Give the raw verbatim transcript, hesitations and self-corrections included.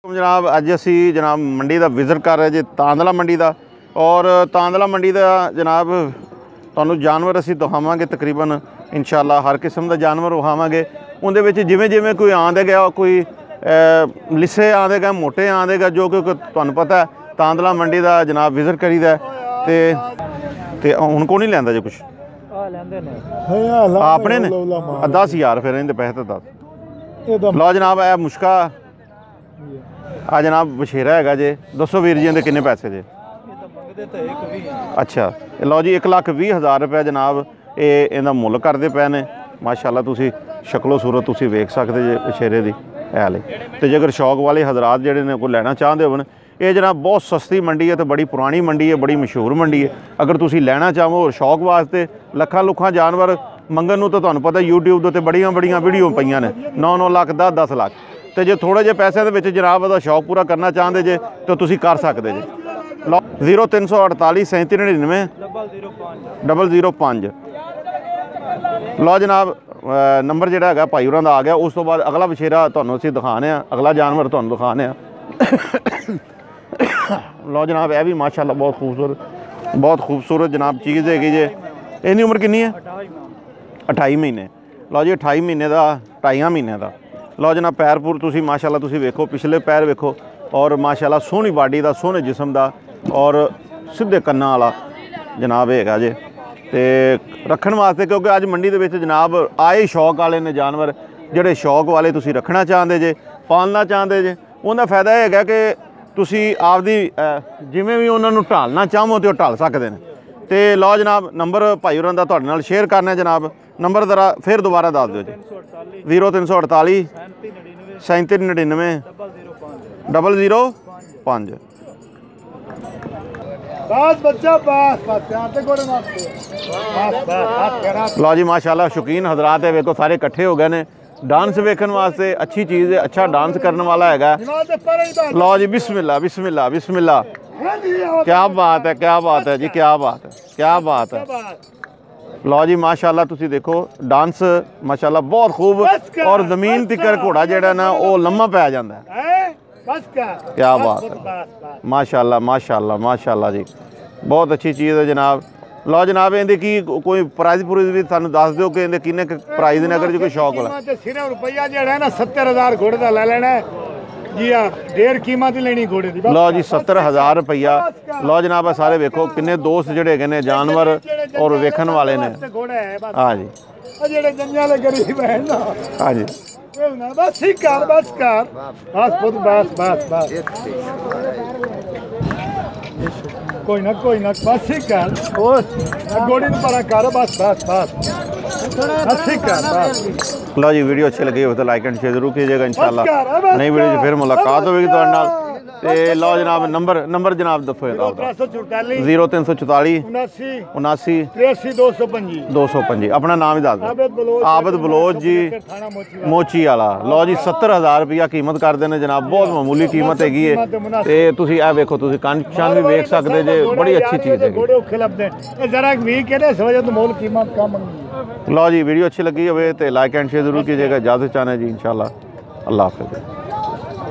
जनाब अज असी जनाब मंडी का विजिट कर रहे जी तांदला मंडी का और तांदला मंडी का जनाब तुहानू जानवर असी दिखावांगे तकरीबन इंशाअल्लाह हर किस्म का जानवर विखावांगे। उनदे विच जिवें जिवें कोई आंदे गया कोई लिस्से आंदे गए मोटे आंदे गए जो कि तुहानू पता है तांदला मंडी का जनाब विजिट करीदा ते ते हुण को नहीं लैंदा जी कुछ अपने ने दस हज़ार फिर इनके पैसे तो दस लो जनाब है मुश्का आ जनाब बछेरा है जे दसो वीर जी किन्ने पैसे जे अच्छा लो जी एक लाख भी हज़ार रुपया जनाब ये इहदा मुल करते पे ने माशाअल्लाह तुसी शक्लो सूरत तुसी वेख सकते जे बछेरे की है ले तो जेकर शौक वाले हजरात जिहड़े ने कोई लैना चाहते हो ये जनाब बहुत सस्ती मंडी है तो बड़ी पुरानी मंडी है बड़ी मशहूर मंडी है। अगर तुसी लैना चाहो और शौक वास्ते लखा लुखा जानवर मंगन नूं तो तुहानूं पता यूट्यूब के उत्ते बड़ियां बड़ियां वीडियो पईयां ने नौ नौ लाख दस दस लाख तो जे थोड़े जे पैसे दे विच जनाब उहदा शौक पूरा करना चाहते जे तो तुसी कर सकते जे। लो जीरो तीन सौ अड़ताली सैंती नड़िनवे डबल जीरो पाँच लो जनाब नंबर जिहड़ा हैगा भाई होरां दा आ गया। उस तो बाद अगला बछेरा तुहानूं असीं दिखाने आ अगला जानवर तुहानूं दिखाने आ। लो जनाब यह भी माशाअल्लाह बहुत खूबसूरत बहुत खूबसूरत जनाब चीज़ हैगी जे। इहदी उम्र कितनी है अठाई महीने लो जी अठाई महीने का ढाइया महीने का। लो जनाब पैर पूर तुसी माशाअल्लाह तुसी वेखो पिछले पैर वेखो और माशाअल्लाह सोहनी बाडी का सोहने जिस्म का और सीधे कन्ना वाला जनाब हैगा जे ते रखण वास्ते क्योंकि अज मंडी दे विच जनाब आए शौक वाले ने जानवर जिहड़े शौक वाले तुसी रखना चाहते जे पालना चाहते जे उनका फायदा यह है कि तुसी आपदी जिमें भी उन्होंने ढालना चाहो तो ढाल सकते हैं। तो लो जनाब नंबर भाई होरां दा तुहाडे नाल शेयर करना जनाब नंबर जरा फिर दोबारा दस दो जी जीरो तीन सौ अड़ताली सैंती नड़िनवे डबल जीरो पाँच। लो जी माशाअल्लाह शौकीन हजरात है वेखो सारे इकट्ठे हो गए ने डांस वेखन वास्ते अच्छी चीज़ है अच्छा डांस करने वाला है। लो जी बिस्मिल्लाह बिस्मिल्लाह बिस्मिल्लाह क्या बात है क्या बात है जी क्या बात है क्या बात है। लो जी माशाअल्लाह तुसी देखो डांस माशाअल्लाह बहुत खूब और ज़मीन तिकर घोड़ा जिहड़ा ना वो लम्मा पै जांदा है। क्या बात है माशाअल्लाह माशाअल्लाह माशाअल्लाह जी बहुत अच्छी चीज़ है जनाब। लो जनाब इहदे की कोई प्राइज पुराइज भी सानू दस दो कि इहदे किन्ने प्राइज ने अगर जो कोई शौक वाला सिर्फ रुपया जिहड़ा है ना सत्तर हज़ार घोड़े का ले लेना है जी हाँ डेढ़ कीमत ही लेनी घोड़े की। लो जी सत्तर हज़ार रुपया। लो जनाब सारे वेखो किन्ने दोस्त जिहड़े हैगे ने जानवर और वेखन वाले ने। हाँ जी हाँ जी बस ठीक कर बस कर बस खुद बस बस बस कोई ना कोई ना बस ठीक कर ओ गोड़ी में परा कर बस बस बस बस ठीक कर बस। लो जी वीडियो अच्छी लगी हो तो लाइक एंड शेयर जरूर कीजिएगा इंशाल्लाह नई वीडियो फिर मुलाकात होगी तुहाडे नाल। ते लो जनाब नंबर नंबर जनाब दसो जीरो तीन सौ चौताली उनासी तिरासी दो सौ पंजी दो सौ पंजी अपना नाम ही दस दो आबद बलोच जी मोची वाला। लो जी सत्तर हज़ार रुपया कीमत करते हैं जनाब बहुत मामूली कीमत हैगी है। ते तुसी ए वेखो तुसी कंन शन भी वेख सकते जे बड़ी अच्छी चीज़ है। लो जी वीडियो अच्छी लगी हो तो लाइक एंड शेयर जरूर कीजिएगा इजाज़त चाहना जी इंशाल्लाह अल्लाह हाफ़िज़।